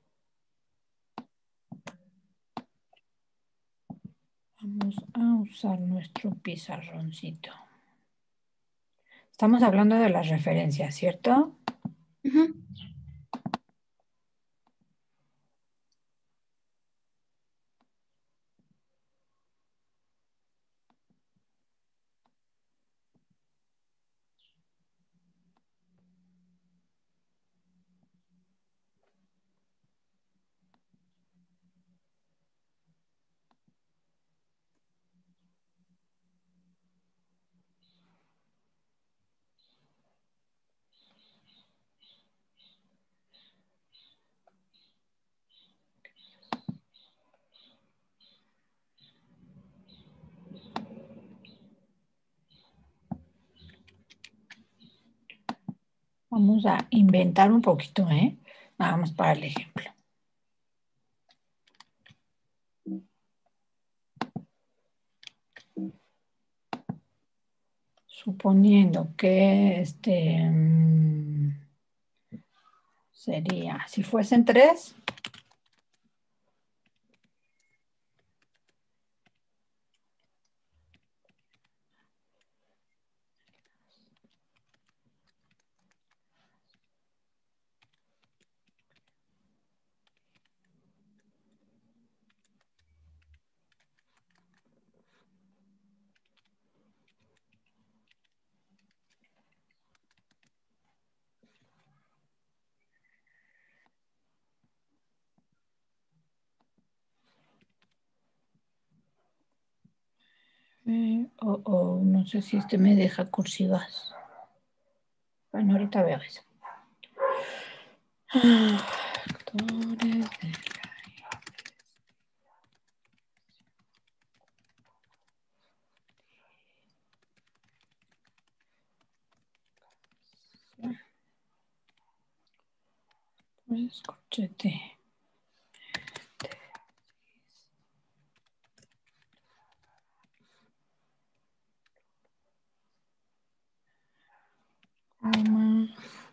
Vamos a usar nuestro pizarroncito. Estamos hablando de las referencias, ¿cierto? Ujú. Vamos a inventar un poquito, ¿eh? Nada más para el ejemplo. Suponiendo que este mm, sería, si fuesen tres, eh, o, o no sé si este me deja cursivas. Bueno, ahorita veo eso. Ah, actores de la- Pues corchete. Coma.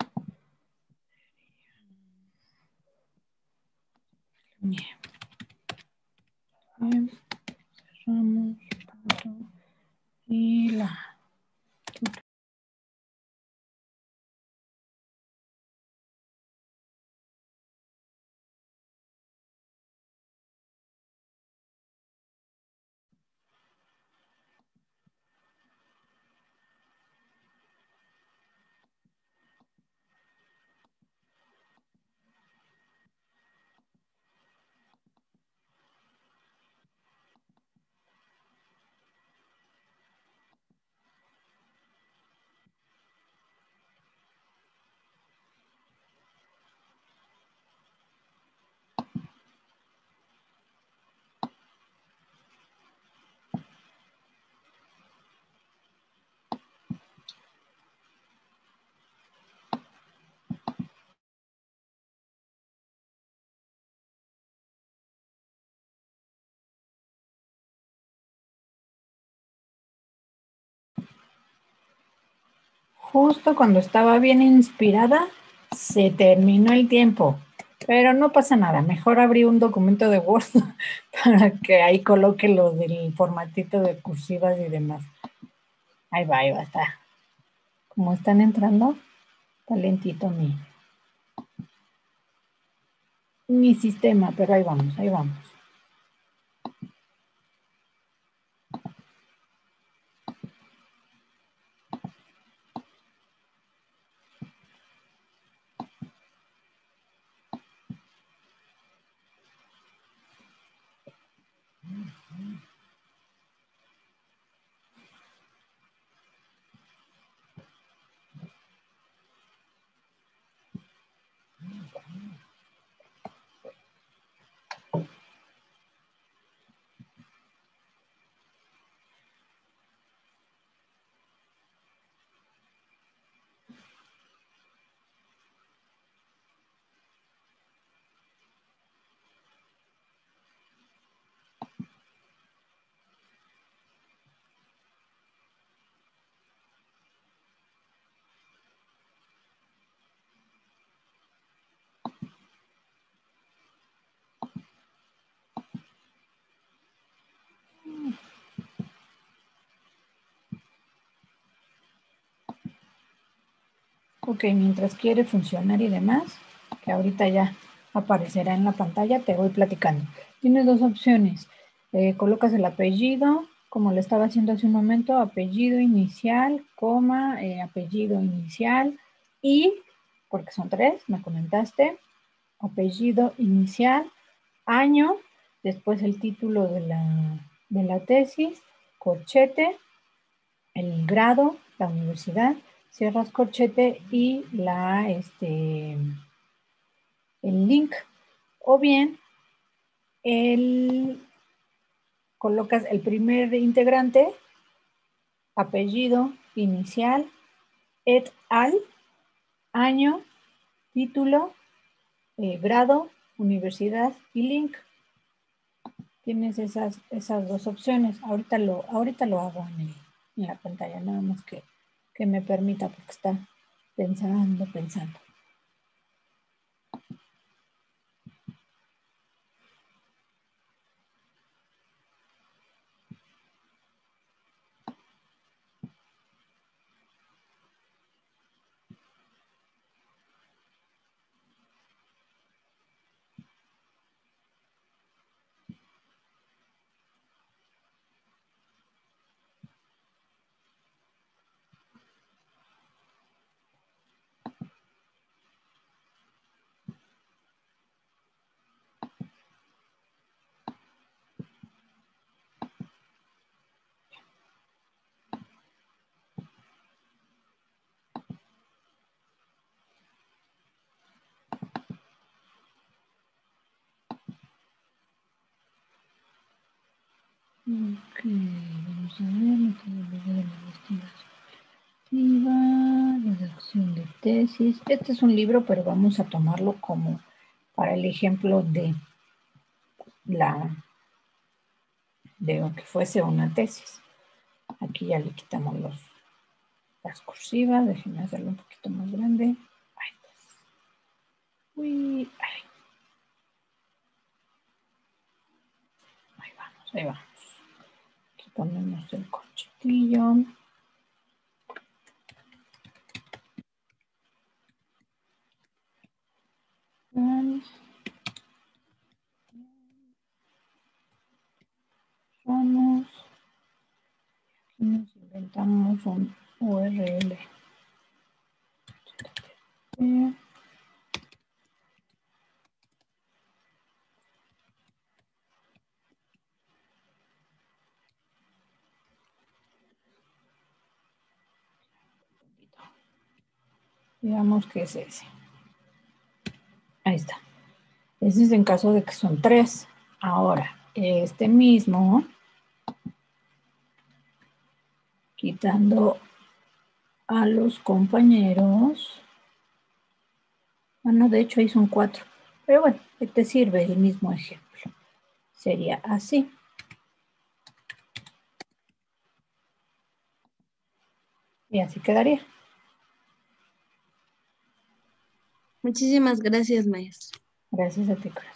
Bien. Bien. Cerramos. Punto. Y la. Justo cuando estaba bien inspirada, se terminó el tiempo. Pero no pasa nada, mejor abrí un documento de Word para que ahí coloque lo del formatito de cursivas y demás. Ahí va, ahí va, está. Como están entrando, está lentito mi, mi sistema, pero ahí vamos, ahí vamos. Ok, mientras quiere funcionar y demás, que ahorita ya aparecerá en la pantalla, te voy platicando. Tienes dos opciones. Eh, colocas el apellido, como lo estaba haciendo hace un momento, apellido inicial, coma, eh, apellido inicial y, porque son tres, me comentaste, apellido inicial, año, después el título de la, de la tesis, corchete, el grado, la universidad, cierras corchete y la, este, el link. O bien, el, colocas el primer integrante, apellido, inicial, et al, año, título, eh, grado, universidad y link. Tienes esas, esas dos opciones. Ahorita lo, ahorita lo hago en, el, en la pantalla, nada más que, que me permita porque está pensando, pensando. Ok, vamos a ver, metodología de la investigación, redacción de tesis. Este es un libro, pero vamos a tomarlo como para el ejemplo de la de lo que fuese una tesis. Aquí ya le quitamos los, las cursivas, déjenme hacerlo un poquito más grande. Ahí está. Uy, ay. Ahí vamos, ahí vamos. Aquí ponemos el corchetillo. Vamos. Aquí nos inventamos un U R L. Digamos que es ese. Ahí está. Ese es en caso de que son tres. Ahora, este mismo, quitando a los compañeros. Bueno, de hecho ahí son cuatro. Pero bueno, te sirve el mismo ejemplo. Sería así. Y así quedaría. Muchísimas gracias, maestro. Gracias a ti, corazón.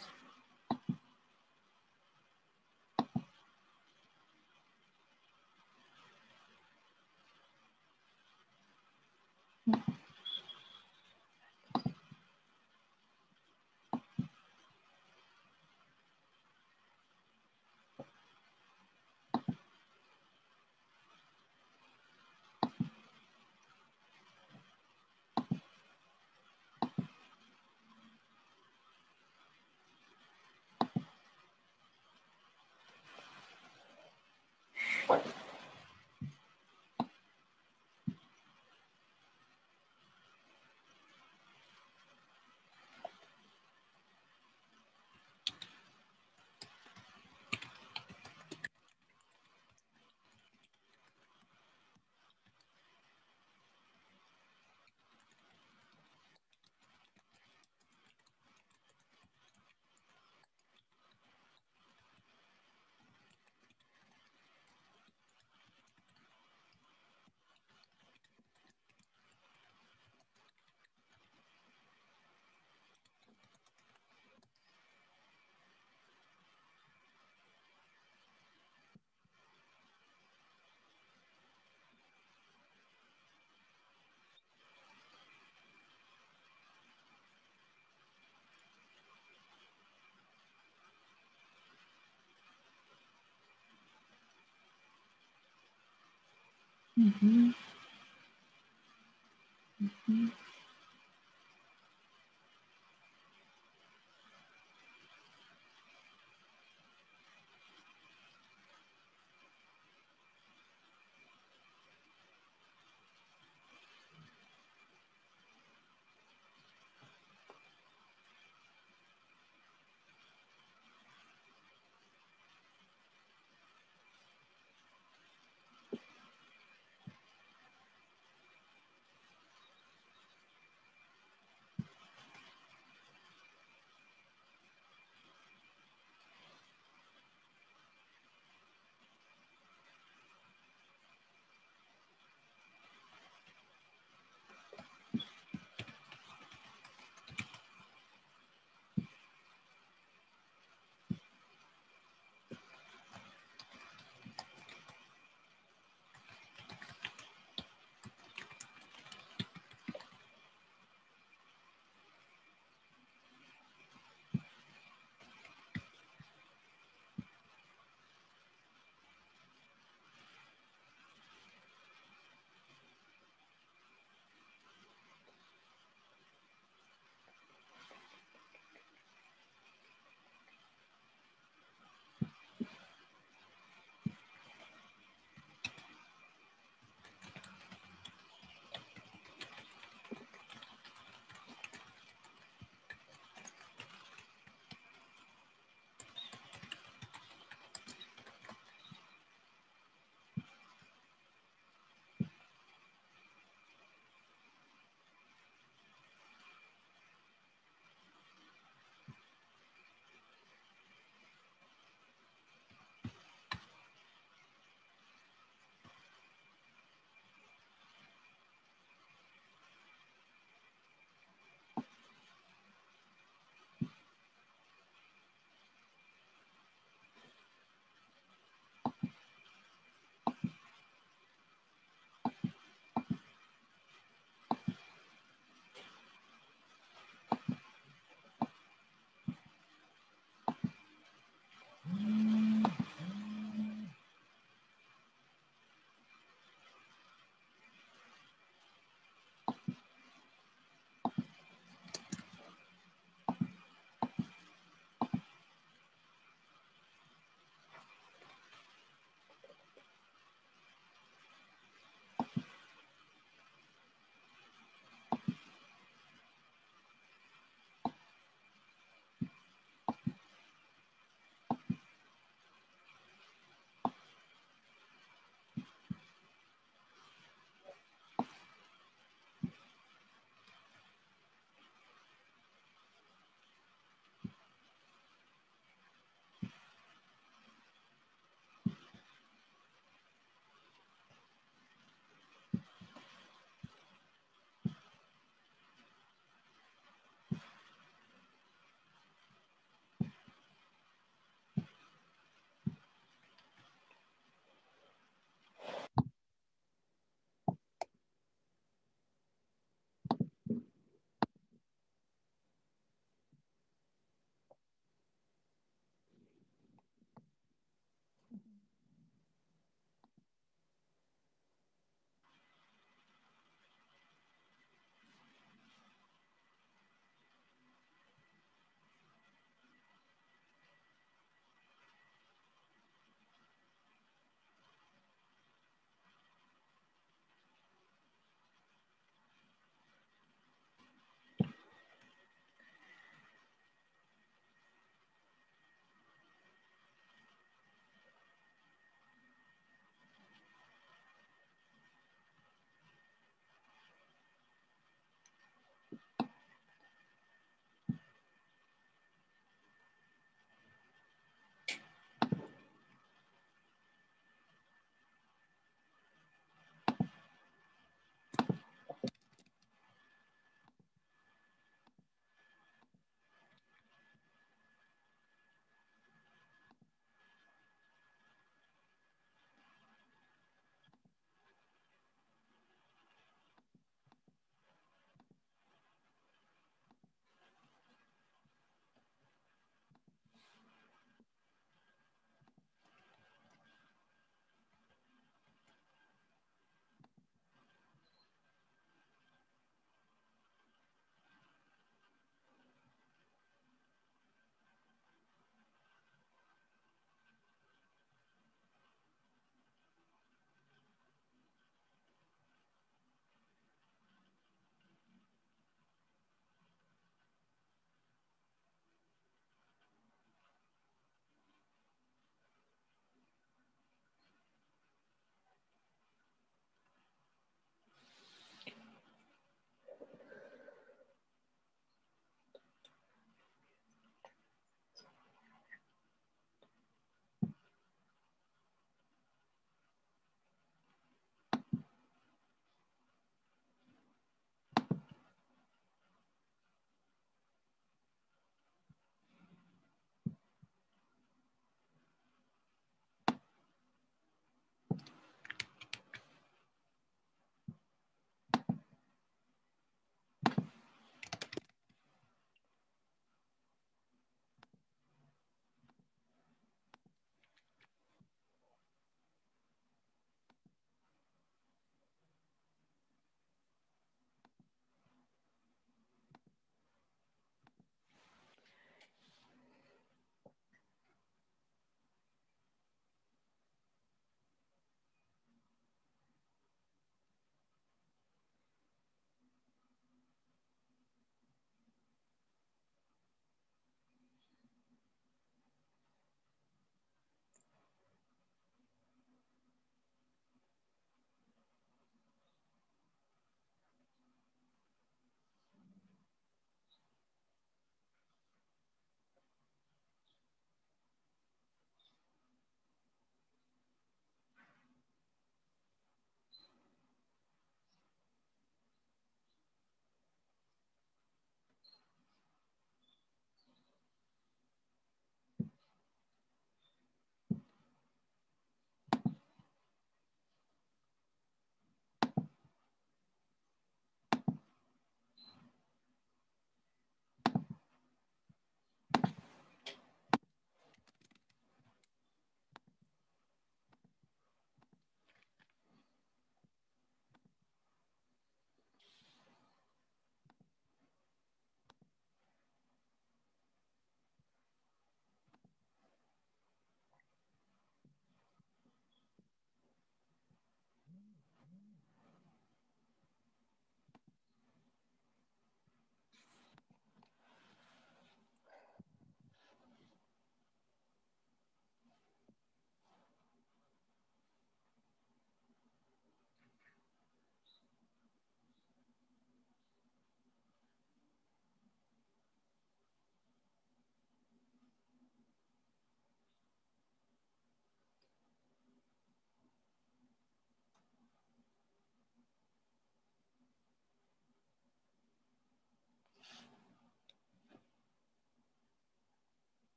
Ujú. Ujú.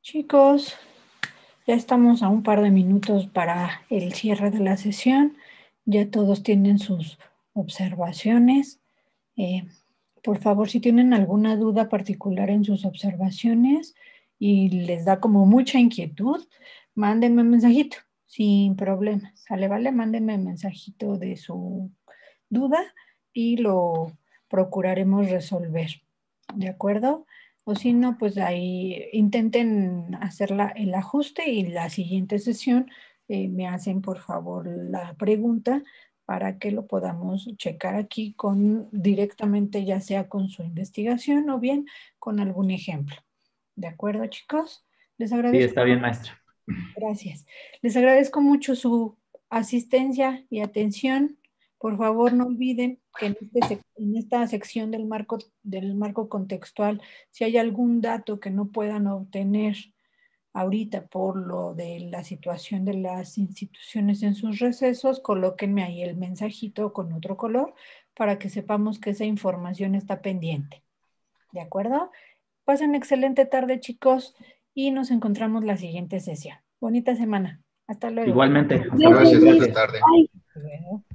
Chicos, ya estamos a un par de minutos para el cierre de la sesión. Ya todos tienen sus observaciones. Eh, por favor, si tienen alguna duda particular en sus observaciones y les da como mucha inquietud, mándenme un mensajito, sin problema. Sale, vale, mándenme un mensajito de su duda y lo procuraremos resolver. ¿De acuerdo? O si no, pues ahí intenten hacer la, el ajuste y la siguiente sesión eh, me hacen por favor la pregunta para que lo podamos checar aquí con directamente, ya sea con su investigación o bien con algún ejemplo. ¿De acuerdo, chicos? Les agradezco. Sí, está bien, maestra. Gracias. Les agradezco mucho su asistencia y atención. Por favor, no olviden que en, este, en esta sección del marco, del marco contextual, si hay algún dato que no puedan obtener ahorita por lo de la situación de las instituciones en sus recesos, colóquenme ahí el mensajito con otro color para que sepamos que esa información está pendiente. ¿De acuerdo? Pasen excelente tarde, chicos, y nos encontramos la siguiente sesión. Bonita semana. Hasta luego. Igualmente. Muchas gracias. Buenas tardes. Hasta luego.